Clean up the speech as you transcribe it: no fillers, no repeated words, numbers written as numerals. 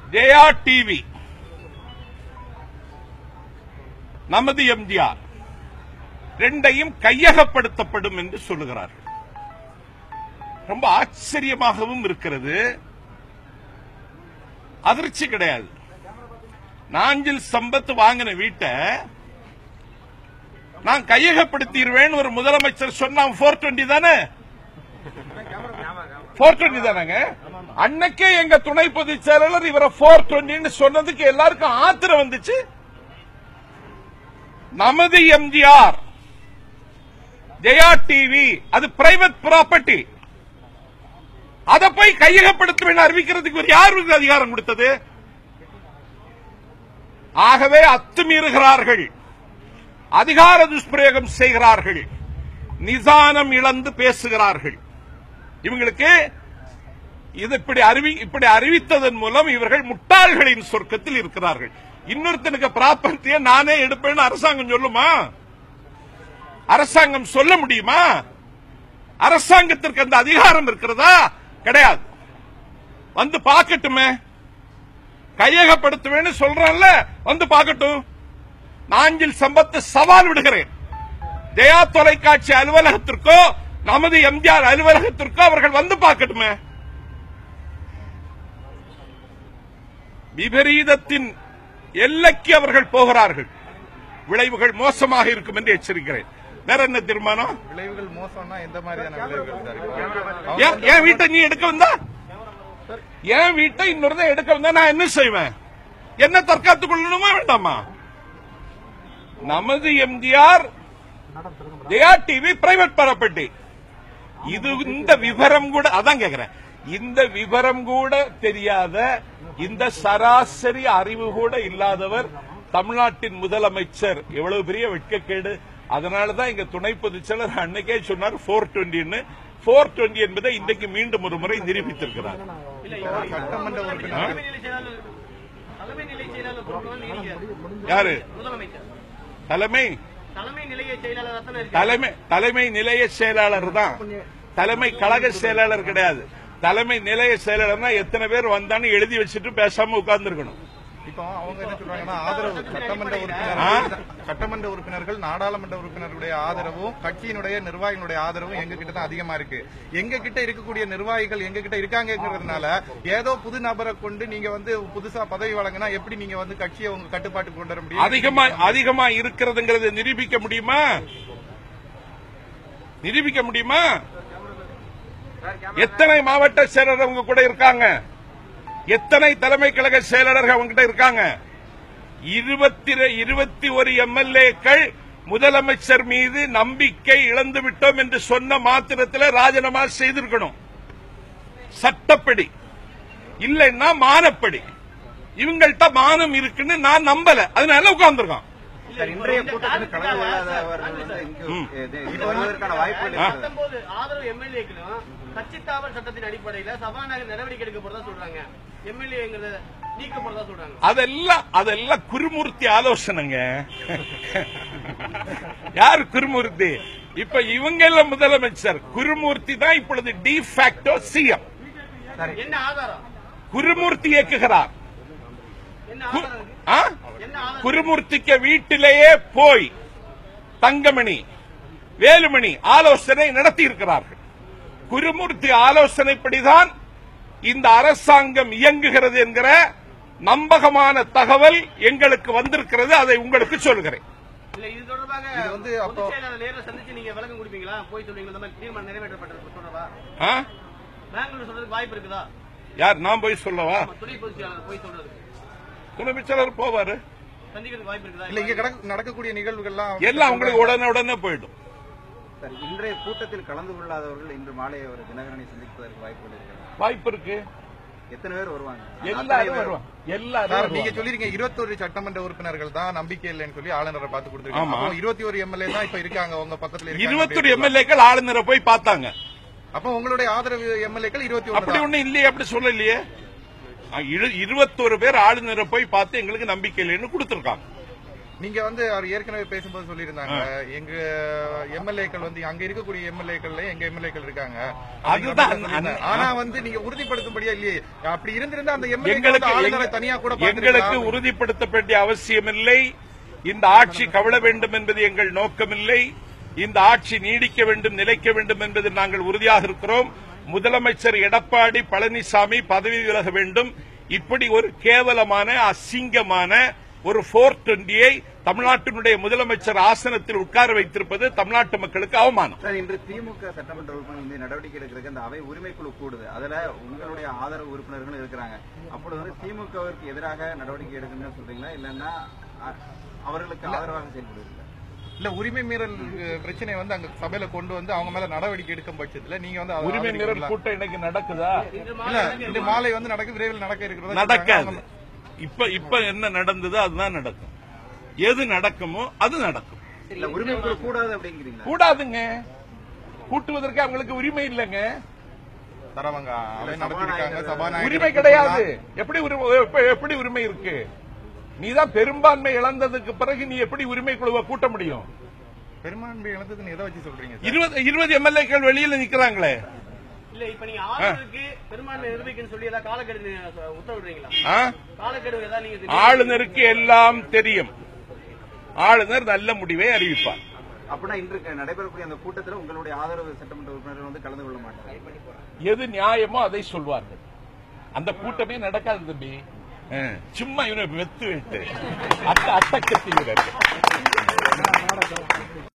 Jaya TV, நமது எம்ஜிஆர் ரெண்டையும் கையகப்படுத்தப்படும் என்று சொல்லுகிறார்கள். ரொம்ப ஆச்சரியமாகவும் இருக்கிறது, அதிர்ச்சி கிடையாது. நாஞ்சில் சம்பத் வாங்கின வீட்டை நான் கையகப்படுத்திடுவேன் ஒரு முதலமைச்சர் சொன்னா 420 தானே, 420 தானங்க. அன்னைக்கே எங்க துணை பொதுச் செயலாளர் இவரை 420 சொன்னதுக்கு எல்லாருக்கும் ஆத்திரம் வந்துச்சு. நமது எம்ஜிஆர், ஜெயா டிவி அது பிரைவேட் ப்ராப்பர்ட்டி, அதை போய் கையகப்படுத்துவேன் அறிவிக்கிறதுக்கு யாருக்கு அதிகாரம் கொடுத்தது? ஆகவே அத்துமீறுகிறார்கள், அதிகார துஷ்பிரயோகம் செய்கிறார்கள், நிதானம் இழந்து பேசுகிறார்கள். இவங்களுக்கு இது இப்படி அறிவித்ததன் மூலம் இவர்கள் முட்டாள்களின் சொர்க்கத்தில் இருக்கிறார்கள். இன்னொருத்தனுக்கு ப்ராப்பர்ட்டியை நானே எடுப்பேன்னு அரசாங்கம் சொல்லுமா? அரசாங்கம் சொல்ல முடியுமா? அரசாங்கத்திற்கு அந்த அதிகாரம் இருக்கிறதா? கிடையாது. வந்து பார்க்கட்டுமே, கையகப்படுத்துவேன்னு சொல்றான்ல, வந்து பார்க்கட்டும். நாஞ்சில் சம்பத் சவால் விடுகிறேன், ஜெயா தொலைக்காட்சி அலுவலகத்திற்கோ நமது எம்ஜிஆர் அலுவலகத்திற்கோ அவர்கள் வந்து பார்க்கட்டுமே. விபரீதத்தின் எல்லைக்கு அவர்கள் போகிறார்கள். விளைவுகள் மோசமாக இருக்கும் என்று எச்சரிக்கிறேன். வேற என்ன தீர்மானம்? விளைவுகள் மோசம்னா எந்த மாதிரியான விளைவுகள்? என் வீட்டை நீ எடுக்க வந்தா, என் வீட்டை இன்னொரு எடுக்க வந்தா நான் என்ன செய்வேன்? என்ன தற்காத்துக் கொள்ளணுமா வேண்டாமா? நமது MGR, Jaya TV private property. இது இந்த விவரம் கூட, அதான் கேக்குறேன், இந்த விவரம் கூட தெரியாத, இந்த சராசரி அறிவு கூட இல்லாதவர் தமிழ்நாட்டின் முதலமைச்சர். எவ்வளவு பெரிய வெட்கக்கேடு. அதனாலதான் இங்க துணை பொதுச் செயலர் அன்னைக்கே சொன்னார் 420. 420 என்பதை இன்றைக்கு மீண்டும் ஒரு முறை நிரூபித்திருக்கிறார். யாரு தலைமை நிலைய செயலாளர் தான், தலைமை கழக செயலாளர் கிடையாது. தலைமை நிலைய செயலாளர்னா எத்தனை பேர் வந்தான்னு எழுதி வச்சுட்டு பேசாம உட்கார்ந்து இருக்கணும். இப்போ அவங்க என்ன சொல்றாங்கன்னா, ஆதரவு சட்டமன்ற உறுப்பினர்கள் நாடாளுமன்ற உறுப்பினர்களுடைய ஆதரவும் கட்சியினுடைய நிர்வாகிகளுடைய ஆதரவும் எங்க கிட்ட தான் அதிகமா இருக்கு. எங்க கிட்ட இருக்கக்கூடிய நிர்வாகிகள் எங்க கிட்ட இருக்காங்கிறதுனால ஏதோ புது நபரை கொண்டு நீங்க வந்து புதுசா பதவி வழங்கினா எப்படி நீங்க வந்து கட்சியை உங்க கட்டுப்பாட்டுக்கு கொண்டு வர முடியும்? அதிகமா இருக்கிறதுங்கிறத நிரூபிக்க முடியுமா? நிரூபிக்க முடியுமா? எத்தனை மாவட்ட செயலர் அவங்க கூட இருக்காங்க? எத்தனை தலைமை கழக செயலாளர்கள் அவங்க கிட்ட இருக்காங்க? 21 எம்எல்ஏக்கள் முதலமைச்சர் மீது நம்பிக்கை இழந்து விட்டோம் என்று சொன்ன மாத்திரத்தில் ராஜினாமா செய்திருக்கணும், சட்டப்படி. இல்லைன்னா மானப்படி. இவங்கள்ட்ட மானம் இருக்குன்னு நான் நம்பல, அதனால உட்கார்ந்துருக்கான். இன்றைய கூட்டத்தில் கலந்து கொள்ளாததற்கான வாய்ப்பு ஆதரவு எம்எல்ஏக்களும் கட்சி தாவல் சட்டத்தின் அடிப்படையில் சபாநாயகர் நடவடிக்கை எடுக்க போறதா சொல்றாங்க. எம்எல்ஏங்கிறத நீக்க போறதா சொல்றாங்க. அதெல்லாம் குருமூர்த்தி ஆலோசனைங்க. யார் குருமூர்த்தி? இப்ப இவங்க எல்லாம் முதலமைச்சர். குருமூர்த்தி தான் இப்பொழுது டி ஃபேக்டோ சிஎம். என்ன ஆதாரம்? குருமூர்த்தி இயக்குகிறார். குருமூர்த்திக்கு வீட்டிலேயே போய் தங்கமணி, வேலுமணி ஆலோசனை நடத்தி இருக்கிறார்கள். குருமூர்த்தி ஆலோசனைப்படிதான் இந்த அரசாங்கம் இயங்குகிறது என்கிற நம்பகமான தகவல் எங்களுக்கு வந்திருக்கிறது. அதை உங்களுக்கு சொல்கிறேன். இது தொடர்பாக சந்திச்சு நீங்க விளக்கம் கொடுப்பீங்களா? போய் சொல்லுவீங்களா? தீர்மானம் நிறைவேற்றப்பட்டது தொடர்பா பெங்களூர் சொல்றதுக்கு வாய்ப்பு இருக்குதா? யார்? நான் போய் சொல்லவா? துணை பொதுச் செயலாளர் போய் சொல்றது. துணை பொதுச் செயலாளர் போவாரு. சந்திக்கிறதுக்கு வாய்ப்பு இருக்குதா? இல்ல, இங்க நடக்கக்கூடிய நிகழ்வுகள் எல்லாம் உங்களுக்கு உடனே போயிடும். இன்றைய கூட்டத்தில் கலந்து கொள்ளாதவர்கள் இன்று மாலை ஒரு தினகரனை சந்திப்பதற்கு வாய்ப்பு இருக்கு. எத்தனை பேர் வருவாங்க? எல்லாரும் வருவாங்க. எல்லாரும். நீங்க சொல்லிருக்கீங்க 21 சட்டமன்ற உறுப்பினர்கள் தான் நம்பிக்கை இல்லைன்னு சொல்லி ஆளுநரை பார்த்து கொடுத்திருக்காங்க. 21 எம்எல்ஏ தான் இப்ப இருக்காங்க உங்க பக்கத்துல. 21 எம்எல்ஏக்கள் ஆளுநரை போய் பார்த்தாங்க. அப்ப உங்களுடைய ஆதரவு எம்எல்ஏக்கள் 21. அப்படி ஒண்ணு இல்லையே, அப்படி சொல்லலையே. 21 பேர் ஆளுநரை போய் பார்த்து எங்களுக்கு நம்பிக்கை இல்லைன்னு கொடுத்திருக்காங்க. நீங்க வந்து அவர் ஏற்கனவே பேசும்போது சொல்லியிருந்தாங்க, எங்க எம்எல்ஏக்கள் வந்து அங்க இருக்கக்கூடிய எம்எல்ஏக்கள்ல எங்க எம்எல்ஏக்கள் இருக்காங்க. ஆனா வந்து நீங்க உறுதிப்படுத்தும்படியா இல்லையே. அப்படி இருந்திருந்தா அந்த எம்எல்ஏ தனியா கூட எங்களுக்கு உறுதிப்படுத்த வேண்டிய அவசியமில்லை. இந்த ஆட்சி கவிழ வேண்டும் என்பது எங்கள் நோக்கமில்லை. இந்த ஆட்சி நீடிக்க வேண்டும், நிலைக்க வேண்டும் என்பதில் நாங்கள் உறுதியாக இருக்கிறோம். முதலமைச்சர் எடப்பாடி பழனிசாமி பதவி விலக வேண்டும். இப்படி ஒரு கேவலமான அசிங்கமான ஒரு 420ஐ தமிழ்நாட்டினுடைய முதலமைச்சர் ஆசனத்தில் உட்கார வைத்திருப்பது தமிழ்நாட்டு மக்களுக்கு அவமானம். இன்று திமுக சட்டமன்ற உறுப்பினர் மீது நடவடிக்கை எடுக்கிறதுக்கு அந்த அவை உரிமைக்குழு கூடுது. அதுல உங்களுடைய ஆதரவு உறுப்பினர்களும் இருக்கிறாங்க. அப்படி வந்து திமுகவிற்கு எதிராக நடவடிக்கை எடுக்கணும்னு சொல்றீங்களா, இல்லன்னா அவர்களுக்கு ஆதரவாக செயல்படுவீங்களா? இல்ல, உரிமை மீறல் பிரச்சனை வந்து அங்க சபையில கொண்டு வந்து அவங்க மேல நடவடிக்கை எடுக்கும் பட்சத்துல நீங்க வந்து உரிமை மீறல் கூட்டம் இன்னைக்கு நடக்குதா? இல்ல, இந்த மாலை வந்து நடக்குது, விரைவில் நடக்க இருக்கிறது. நடக்காது. இப்ப என்ன நடந்ததோ அதுதான் நடக்கும். எது நடக்குமோ அது நடக்கும். இல்ல, உரிமை கூடாது அப்படிங்கிறீங்களா? கூடாதுங்க. கூட்டுவதற்கு அவங்களுக்கு உரிமை இல்லைங்க. உரிமை கிடையாது. எப்படி உரிமை இருக்கு? நீதான் பெரும்பான்மை இழந்ததுக்கு பிறகு நீ எப்படி உரிமை குழுவை கூட்ட முடியும்? பெரும்பான்மை இழந்ததுன்னு எதை வச்சு சொல்றீங்க? 20 எம்எல்ஏக்கள் வெளியில நிக்கிறாங்களே. இல்ல, இப்ப நீங்க ஆளுநருக்கு பெரும்பான்மை நிரூபிக்கணும்னு சொல்லி ஏதாவது காலக்கெடு உத்தரவிடுறீங்களா? காலக்கெடு ஏதாவது நீங்க ஆளுநருக்கு எல்லாம் தெரியும். ஆளுநர் நல்ல முடிவை அறிவிப்பார். அப்படின்னா இன்று நடைபெறக்கூடிய அந்த கூட்டத்தில் உங்களுடைய ஆதரவு சட்டமன்ற உறுப்பினர்கள் வந்து கலந்து கொள்ள மாட்டாங்க. எது நியாயமோ அதை சொல்வார்கள். அந்த கூட்டமே நடக்காது தம்பி. சும்மா இவனை வெத்து விட்டு அட்டக்கத்தி